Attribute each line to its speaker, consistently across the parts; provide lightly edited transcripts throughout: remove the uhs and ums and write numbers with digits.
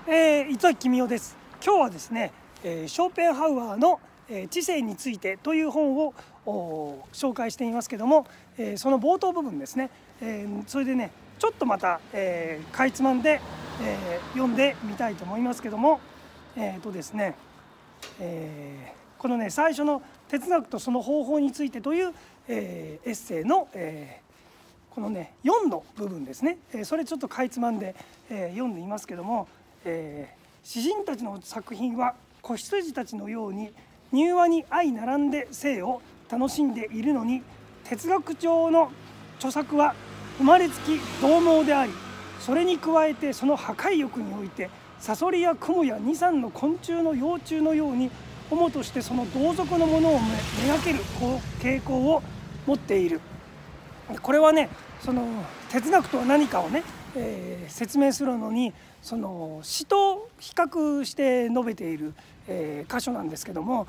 Speaker 1: 糸崎公夫です。今日はですね、ショーペンハウアーの知性についてという本を紹介していますけども、その冒頭部分ですね、それでねちょっとまた、かいつまんで、読んでみたいと思いますけども、ですね、このね最初の哲学とその方法についてという、エッセイの、このね4の部分ですね、それちょっとかいつまんで、読んでいますけども、詩人たちの作品は子羊たちのように柔和に相並んで生を楽しんでいるのに、哲学上の著作は生まれつき獰猛であり、それに加えてその破壊欲においてサソリやクモや2、3の昆虫の幼虫のように主としてその同族のものをめがける傾向を持っている。これはねその哲学とは何かをね、説明するのにその詩と比較して述べている、箇所なんですけども、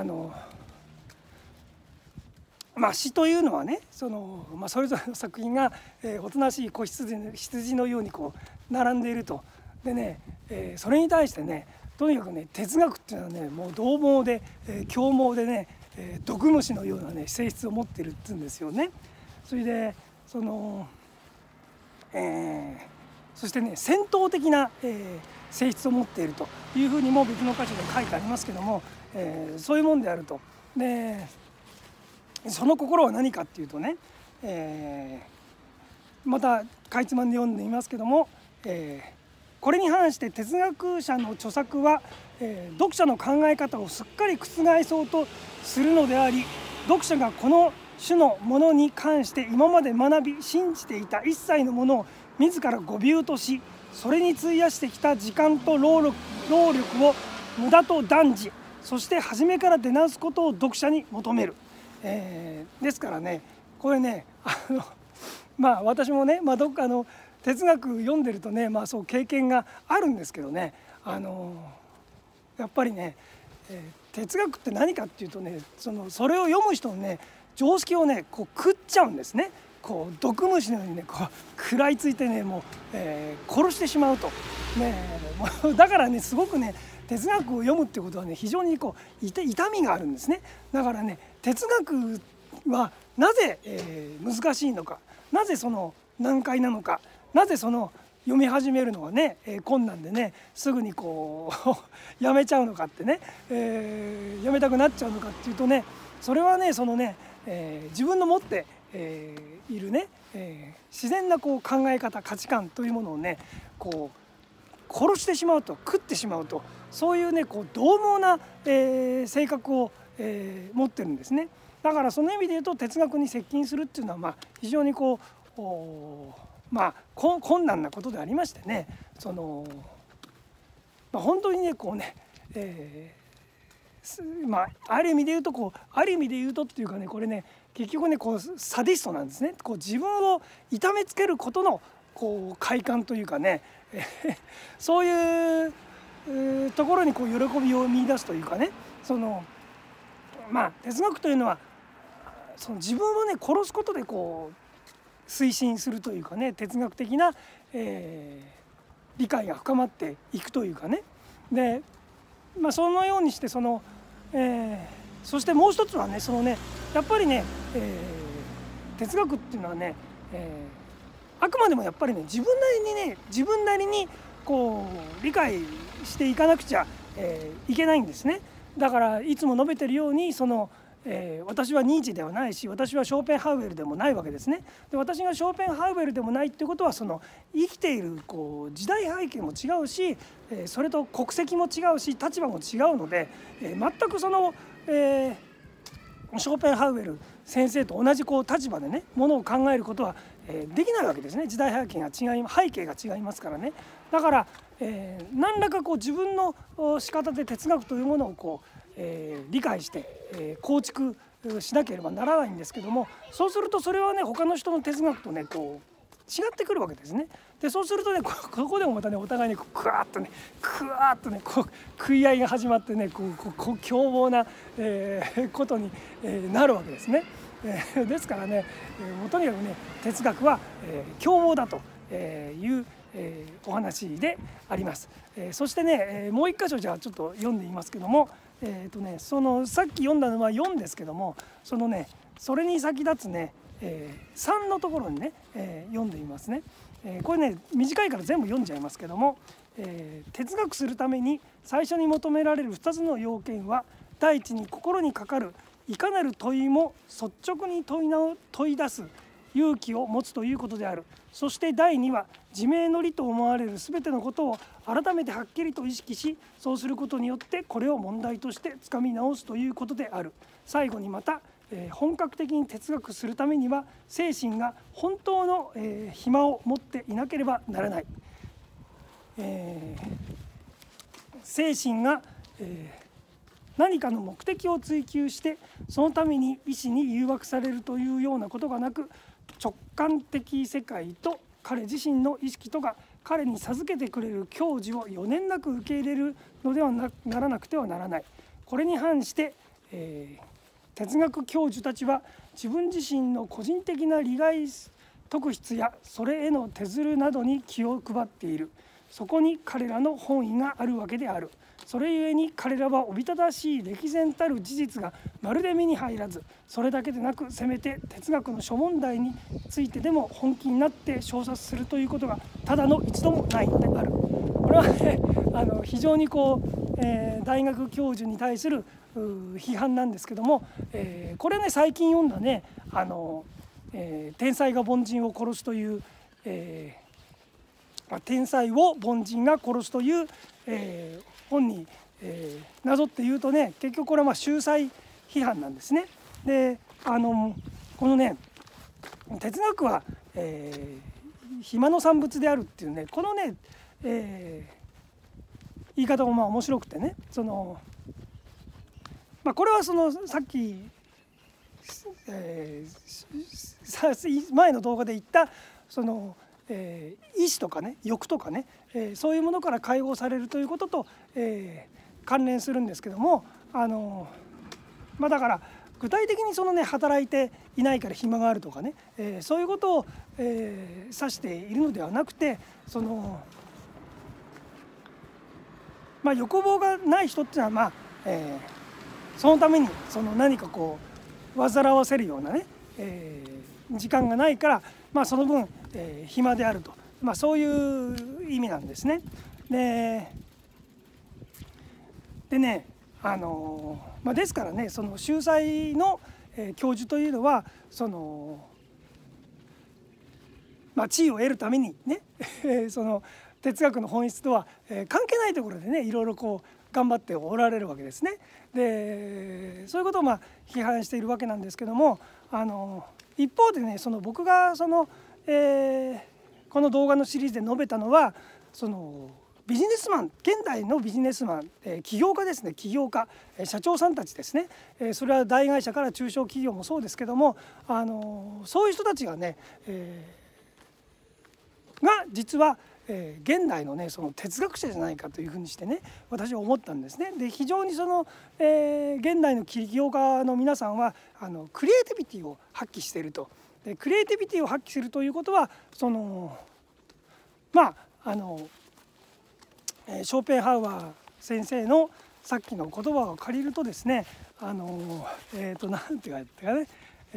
Speaker 1: 詩というのはねそれぞれの作品が、おとなしい子羊のようにこう並んでいると。でね、それに対してねとにかくね哲学っていうのはねもう獰猛で、凶猛でね、毒虫のようなね性質を持っているっていうんですよね。それでそしてね戦闘的な、性質を持っているというふうにも別の箇所で書いてありますけども、そういうもんであると。でその心は何かっていうとね、またかいつまんで読んでみますけども、これに反して哲学者の著作は、読者の考え方をすっかり覆そうとするのであり、読者がこの種のものに関して今まで学び信じていた一切のものを自ら誤謬とし、それに費やしてきた時間と労力を無駄と断じ、そして初めから出直すことを読者に求める。ですからねこれね私もね、どっか哲学読んでるとね、そう経験があるんですけどね、やっぱりね、哲学って何かっていうとねそれを読む人のね常識をねこう食っちゃうんですね。こう毒虫のようにねこう食らいついてねもう、殺してしまうと、だからねすごくね哲学を読むってことはね非常にこう痛みがあるんですね。だからね哲学はなぜ、難しいのか、なぜその難解なのか、なぜその読み始めるのがね、困難でねすぐにこうやめちゃうのかってね、やめたくなっちゃうのかっていうとね、それはね自分の持っているね、自然なこう考え方価値観というものをねこう殺してしまうと、食ってしまうと、そういうねこう獰猛な、性格を、持ってるんですね。だからその意味で言うと哲学に接近するっていうのは非常にこう困難なことでありましてね、本当にねこうね、ある意味で言うとっていうかねこれね結局ねこうサディストなんですね。こう自分を痛めつけることのこう快感というかね、そういうところにこう喜びを見出すというかね、哲学というのはその自分をね殺すことでこう推進するというかね、哲学的な、理解が深まっていくというかね。でそのようにしてそしてもう一つはねやっぱりね、哲学っていうのはね、あくまでもやっぱりね自分なりにこう理解していかなくちゃ、いけないんですね。だからいつも述べてるように私はニーチェではないし、私はショーペンハウエルでもないわけですね。で私がショーペンハウエルでもないっていうことは生きているこう時代背景も違うし、それと国籍も違うし立場も違うので、全くショーペンハウエル先生と同じこう立場でねものを考えることは、できないわけですね。時代背景が違いますからね。だから、何らかこう自分の仕方で哲学というものをこう、理解して、構築しなければならないんですけども、そうするとそれはね他の人の哲学とねこう違ってくるわけですね。でそうするとねここでもまたねお互いにクワーッとねこう食い合いが始まってね凶暴な、ことに、なるわけですね。ですからね、もうとにかくね哲学は、凶暴だというお話であります。そしてね、もう一箇所じゃあちょっと読んでみますけども、そのさっき読んだのは4ですけども、そのねそれに先立つね、3のところにね、読んでみますね。これね短いから全部読んじゃいますけども、哲学するために最初に求められる2つの要件は、第一に心にかかるいかなる問いも率直に問い出す勇気を持つということである。そして第2は自明の理と思われる全てのことを改めてはっきりと意識し、そうすることによってこれを問題としてつかみ直すということである。最後にまた本格的に哲学するためには精神が本当の暇を持っていなければならない。精神が何かの目的を追求してそのために意志に誘惑されるというようなことがなく、直感的世界と彼自身の意識とが彼に授けてくれる教示を余念なく受け入れるのではならなくてはならない。これに反して、哲学教授たちは自分自身の個人的な利害特筆やそれへの手ずるなどに気を配っている。そこに彼らの本意があるわけである。それゆえに彼らはおびただしい歴然たる事実がまるで目に入らず、それだけでなくせめて哲学の諸問題についてでも本気になって小説するということがただの一度もないのである。これはね非常に大学教授に対する批判なんですけども、これね最近読んだね天才が凡人を殺すという、天才を凡人が殺すという、本に、なぞって言うとね、結局これは秀才批判なんですね。でこのね哲学は、暇の産物であるっていうね、このね、言い方も面白くてね、これはさっき、前の動画で言った意志とかね欲とかね、そういうものから解放されるということと、関連するんですけども、だから具体的に働いていないから暇があるとかね、そういうことを、指しているのではなくて、欲望がない人っていうのはそのために何か煩わせるようなね、時間がないから、その分、暇であると、そういう意味なんですね。でねですからね、秀才の教授というのは地位を得るためにね哲学の本質とは関係ないところでねいろいろ頑張っておられるわけですね。でそういうことを批判しているわけなんですけども、一方でね僕がこの動画のシリーズで述べたのはビジネスマン、現代のビジネスマン、起業家ですね、起業家、社長さんたちですね、それは大会社から中小企業もそうですけども、そういう人たちがね、実は現代のね哲学者じゃないかというふうにしてね私は思ったんですね。で非常に現代の起業家の皆さんはクリエイティビティを発揮していると。でクリエイティビティを発揮するということはショーペンハウアー先生のさっきの言葉を借りるとですねなんて言ったかね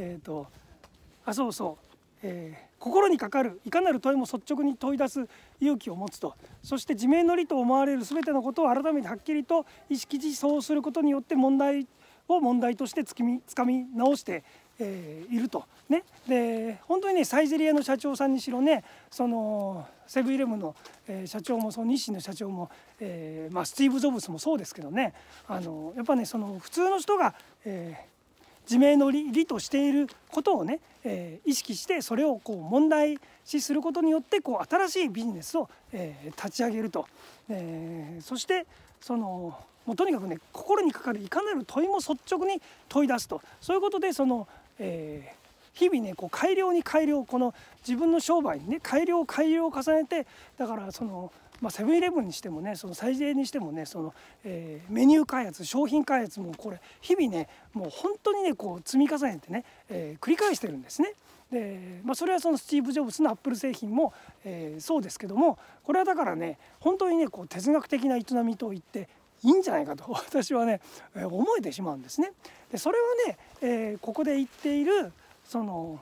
Speaker 1: 心にかかるいかなる問いも率直に問い出す勇気を持つと、そして自明の理と思われる全てのことを改めてはっきりと意識しそうすることによって問題としてつかみ直しているとね。で本当にねサイゼリヤの社長さんにしろねセブンイレブンの社長も日清の社長もスティーブ・ジョブズもそうですけどねやっぱね普通の人が自明の理としていることをね、意識してそれを問題視することによって新しいビジネスを立ち上げると、そしてもうとにかくね心にかかるいかなる問いも率直に問い出すと、そういうことで日々ね改良に改良、自分の商売にね改良を重ねて、だからセブンイレブンにしてもねサイゼにしてもねメニュー開発、商品開発もこれ日々ねもう本当にね積み重ねてね繰り返してるんですね。 で、それはそのスティーブ・ジョブズのアップル製品も、そうですけども、これはだからね本当にねこう哲学的な営みと言っていいんじゃないかと私はね、思えてしまうんですね。でそれはね、ここで言っているその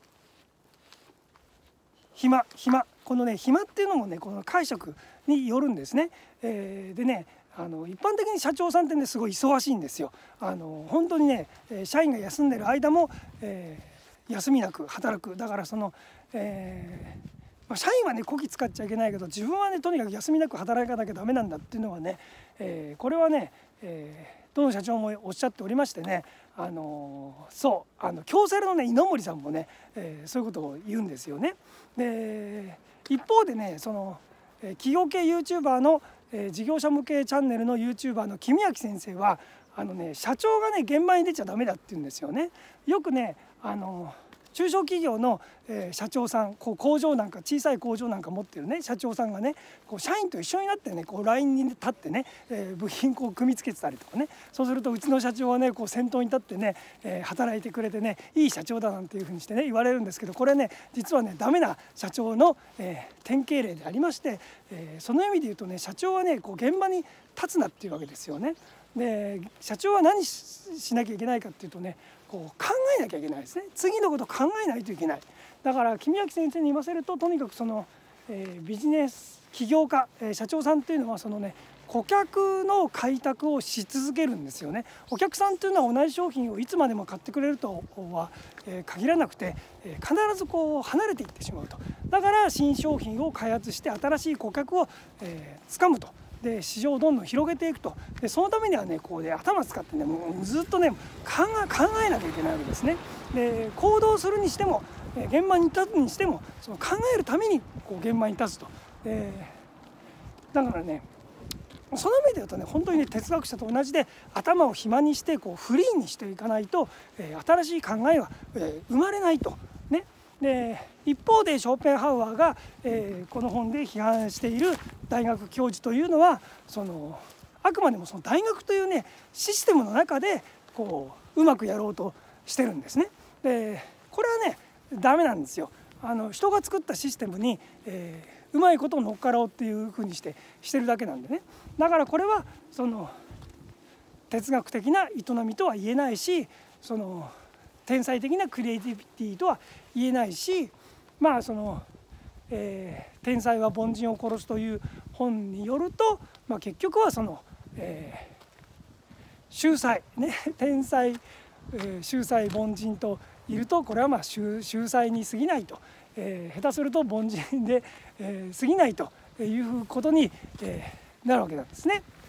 Speaker 1: 暇このね暇っていうのもねこの解釈によるんですね。でね一般的に社長さんってねすごい忙しいんですよ。本当にね社員が休んでる間も、休みなく働く。だからその、社員はねこき使っちゃいけないけど自分はねとにかく休みなく働かなきゃダメなんだっていうのはね、これはね、どの社長もおっしゃっておりましてね、京セラのね稲森さんもね、そういうことを言うんですよね。で一方でねその企業系 YouTuber の、事業者向けチャンネルの YouTuber の君明先生は社長がね現場に出ちゃダメだって言うんですよね。よくね中小企業の、社長さん工場なんか小さい工場なんか持ってるね社長さんがね社員と一緒になってねラインに立ってね、部品組み付けてたりとかね、そうするとうちの社長はね先頭に立ってね、働いてくれてねいい社長だなんていうふうにしてね言われるんですけど、これね実はねダメな社長の、典型例でありまして、その意味で言うとね社長はね現場に立つなっていうわけですよね。で社長は何しなきゃいけないかっていうとね考えなきゃいけないですね。次のことを考えないといけない。だから君明先生に言わせるととにかくその、ビジネス起業家、社長さんっていうのはそのね顧客の開拓をし続けるんですよね。お客さんというのは同じ商品をいつまでも買ってくれるとは限らなくて必ず離れていってしまうと。だから新商品を開発して新しい顧客を掴むと。で市場をどんどん広げていくと。でそのためにはね頭使ってねもうずっとね考えなきゃいけないわけですね。で行動するにしても現場に立つにしてもその考えるために現場に立つと。だからねその意味で言うとね本当にね哲学者と同じで頭を暇にしてフリーにしていかないと、新しい考えは、生まれないとね。で一方でショーペンハウアーが、この本で批判している大学教授というのはあくまでもその大学というねシステムの中でうまくやろうとしてるんですね。でこれはねダメなんですよ。人が作ったシステムに、うまいことを乗っかろうっていうふうにしてるだけなんでね。だからこれはその哲学的な営みとは言えないし天才的なクリエイティビティとは言えないし、天才は凡人を殺すという本によると、結局は秀才ね天才、秀才凡人といるとこれは秀才に過ぎないと、下手すると凡人で、過ぎないということに、なるわけなんですね。